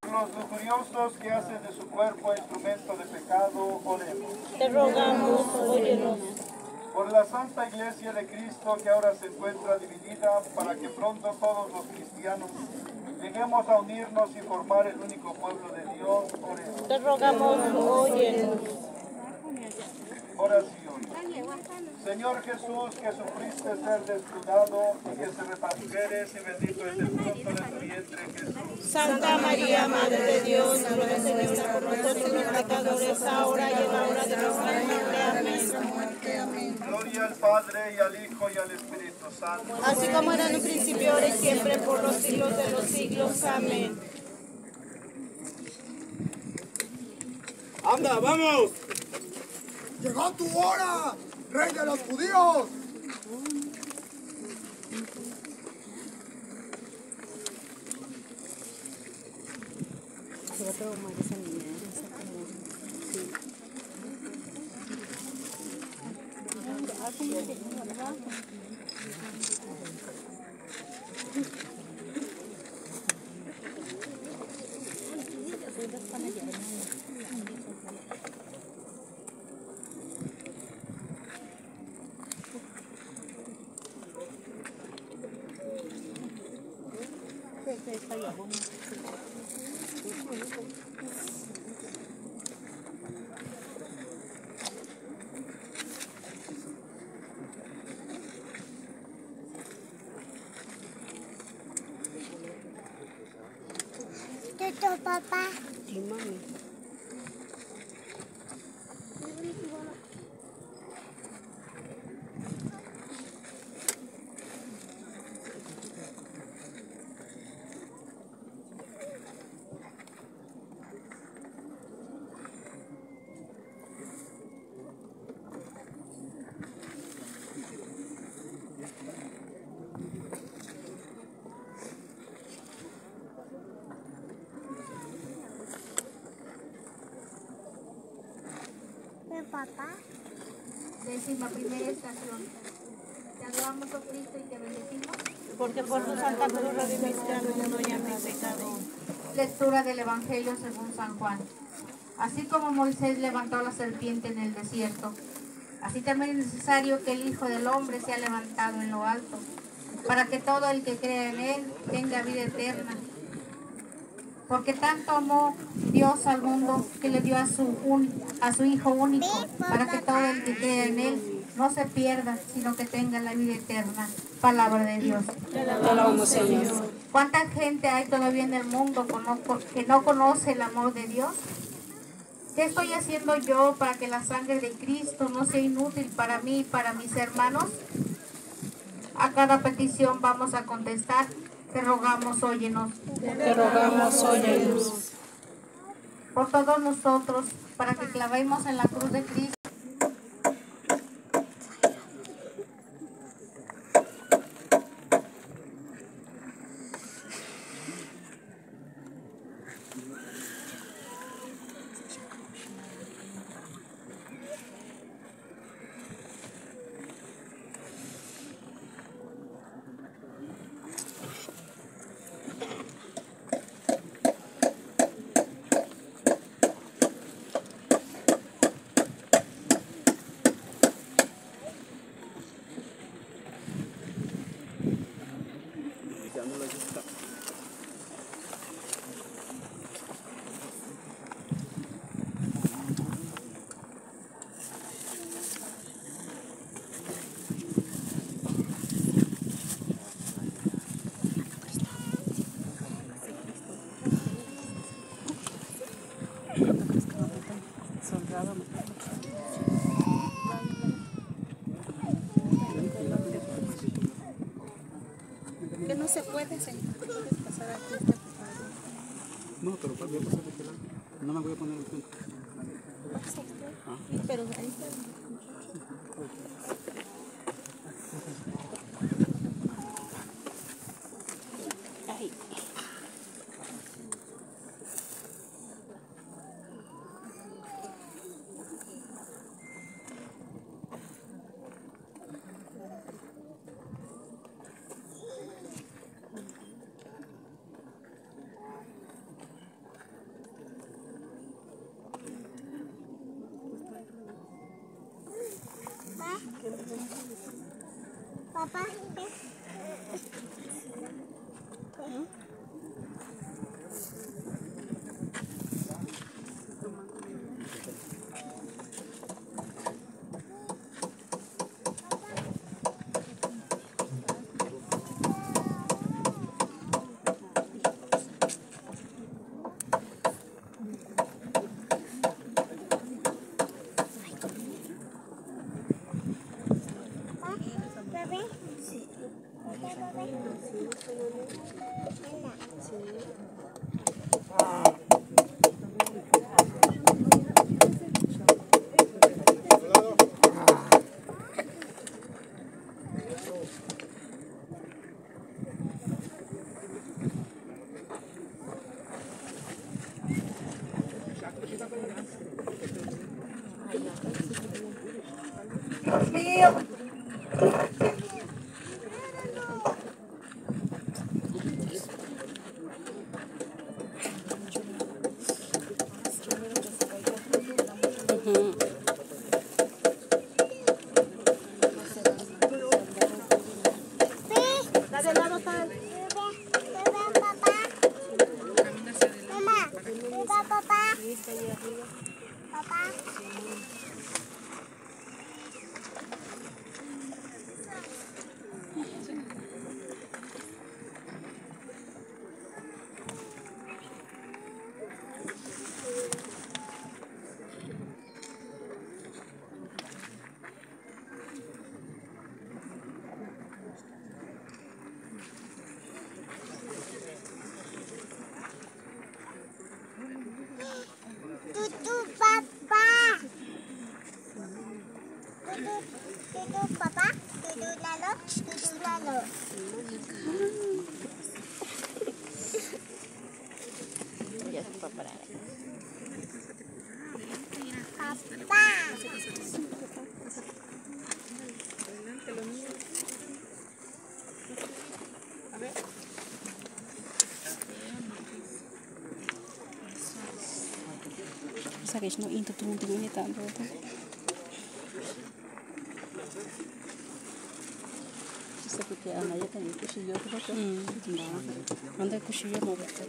los lujuriosos que hacen de su cuerpo instrumento de pecado, oremos. Te rogamos, óyenos. Por la Santa Iglesia de Cristo que ahora se encuentra dividida, para que pronto todos los cristianos lleguemos a unirnos y formar el único pueblo de Dios, oremos. Te rogamos, óyenos. Oración. Señor Jesús, que sufriste ser desnudado y que se repartieres, y bendito es el fruto de tu vientre, Jesús. Santa María, Madre de Dios, ruega Señora por nosotros los pecadores, ahora y en la hora de nuestra muerte. Amén. Gloria al Padre, y al Hijo, y al Espíritu Santo. Así como era en un principio, ahora y siempre, por los siglos de los siglos. Amén. ¡Anda, vamos! ¡Llegó tu hora, rey de los judíos! ¿Tuto, papá? Sí, mami. Papá. 11ª estación. Te adoramos, oh Cristo, y te bendecimos. Porque por tu santa cruz redimiste al mundo y a mi pecado. Lectura del Evangelio según San Juan. Así como Moisés levantó la serpiente en el desierto, así también es necesario que el Hijo del Hombre sea levantado en lo alto, para que todo el que crea en él tenga vida eterna. Porque tanto amó Dios al mundo que le dio a su Hijo único, para que todo el que crea en él no se pierda, sino que tenga la vida eterna. Palabra de Dios. Te alabamos, Señor. ¿Cuánta gente hay todavía en el mundo que no conoce el amor de Dios? ¿Qué estoy haciendo yo para que la sangre de Cristo no sea inútil para mí y para mis hermanos? A cada petición vamos a contestar: te rogamos, óyenos. Te rogamos, óyenos. Por todos nosotros, para que clavemos en la cruz de Cristo. Que no se puede, Señor. Puedes pasar aquí. No, pero voy a pasar de aquel lado. No me voy a poner en frente. Sí, pero ahí está. Ahí. Papá. Bebé. Sí. Tutu papa. Tutu papa. Tutu lalo. Tutu lalo. Ya se fue a parar. Papá. Sabes, no into tu mundo ni tanto. Sabe que a Naya también cuchillo, ¿no? Anda cuchillo no basta.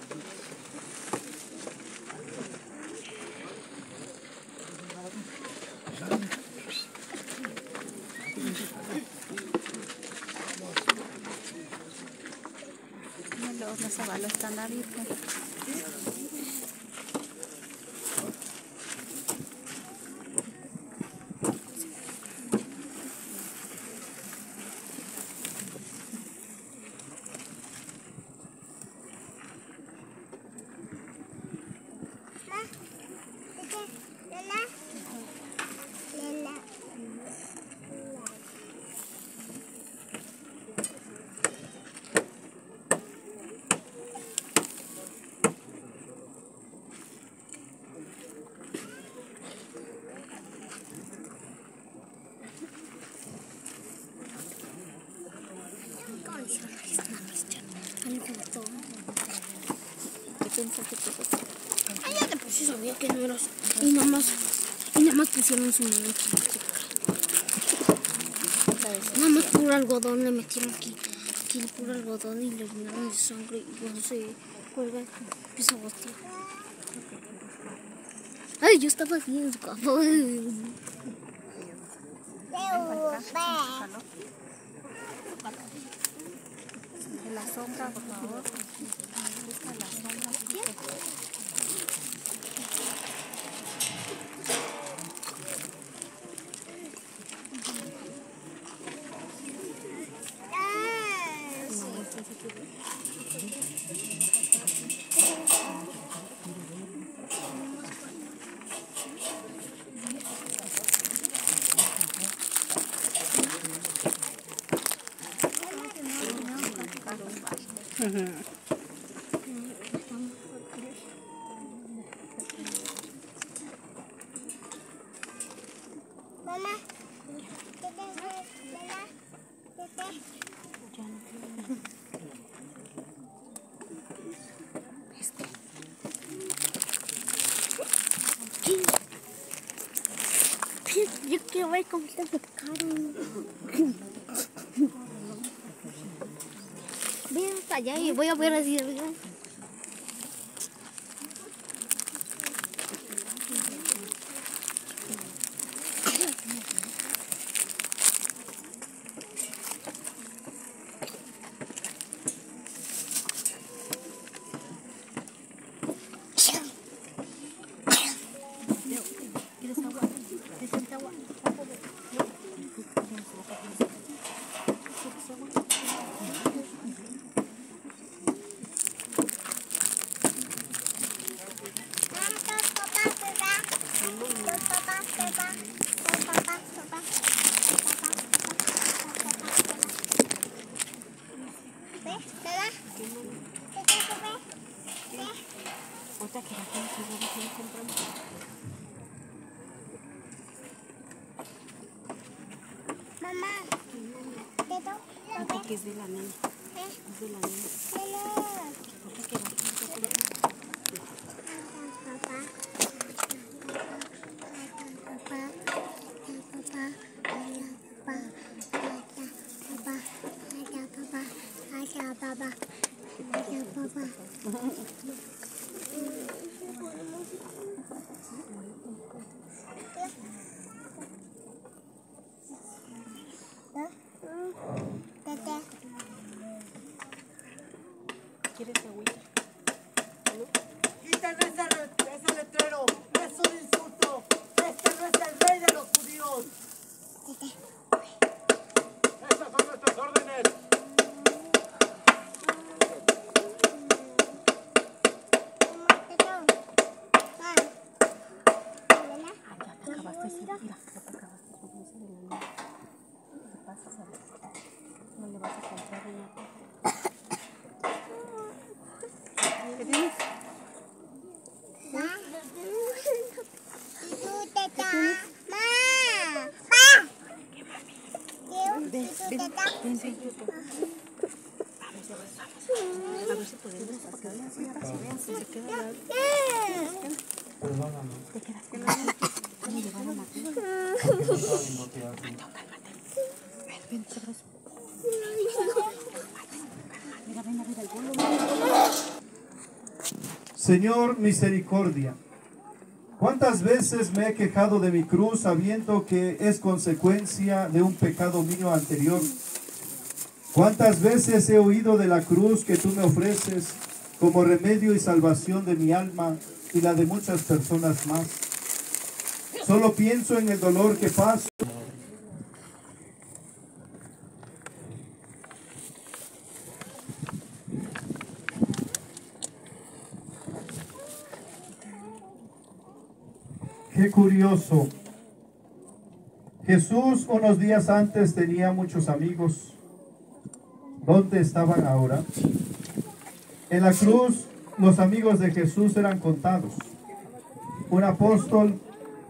Los nasabalos están abiertos. Ay, ya de por sí sabía que no era así. Y nada más pusieron su mano aquí. Nada más puro algodón le metieron aquí puro algodón y le llenaron de sangre y cuando se cuelga empieza a gotear. Ay, yo estaba aquí en su cama. En la sombra, por favor. Busca la sombra. Mamá, yo quiero ver cómo está su cara. Ven hasta allá y voy a ver así arriba. Mamá, que es de la nena. Es de la nena. ¿Quieres agüita? Quiten ese letrero, es un insulto. Este no es el rey de los judíos. Estas son nuestras órdenes. Acabaste, sí, mira, ya te acabaste. Esa de la nena. ¿Qué pasa, Sara? No le vas a comprar una. ¿Qué tienes? A ver si podemos sacarle así para que vean si se queda la... Te quedas con la... ¿Cómo llevaron a ti? Ven, te abrazo. Mira, ven arriba el bolo. Señor, misericordia. ¿Cuántas veces me he quejado de mi cruz sabiendo que es consecuencia de un pecado mío anterior? ¿Cuántas veces he oído de la cruz que tú me ofreces como remedio y salvación de mi alma y la de muchas personas más? Solo pienso en el dolor que paso. Qué curioso. Jesús unos días antes tenía muchos amigos. ¿Dónde estaban ahora? En la cruz los amigos de Jesús eran contados. Un apóstol,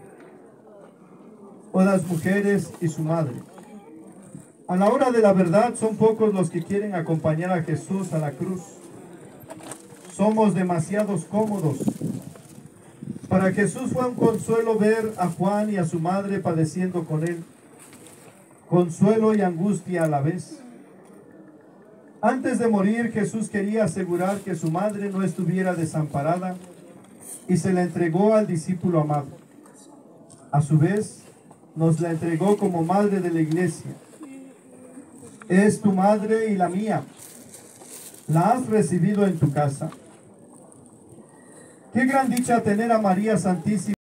unas mujeres y su madre. A la hora de la verdad son pocos los que quieren acompañar a Jesús a la cruz. Somos demasiados cómodos. Para Jesús fue un consuelo ver a Juan y a su madre padeciendo con él. Consuelo y angustia a la vez. Antes de morir, Jesús quería asegurar que su madre no estuviera desamparada y se la entregó al discípulo amado. A su vez, nos la entregó como madre de la iglesia. Es tu madre y la mía. ¿La has recibido en tu casa? Qué gran dicha tener a María Santísima